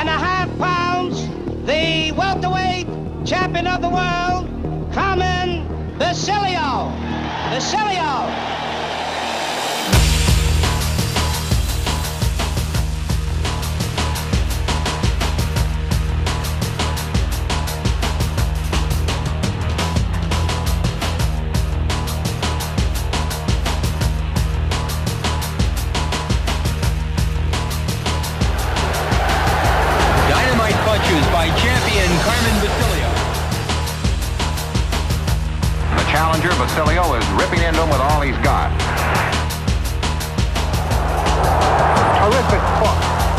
pounds, the welterweight champion of the world, Carmen Basilio. By champion Carmen Basilio. The challenger, Basilio, is ripping into him with all he's got. Terrific hook.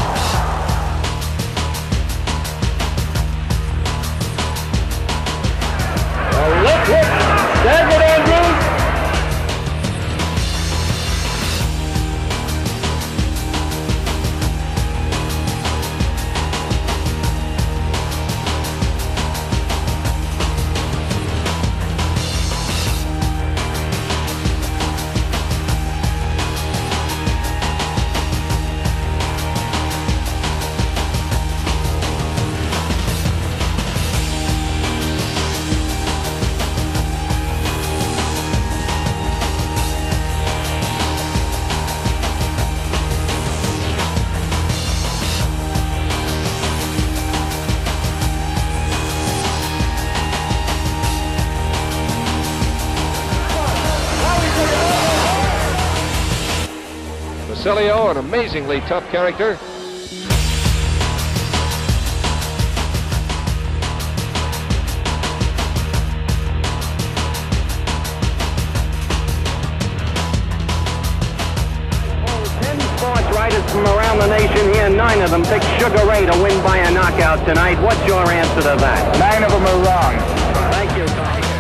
A left hook. There's it, Andrews. Basilio, an amazingly tough character. Sports writers from around the nation here, 9 of them picked Sugar Ray to win by a knockout tonight. What's your answer to that? 9 of them are wrong. Thank you, Tom.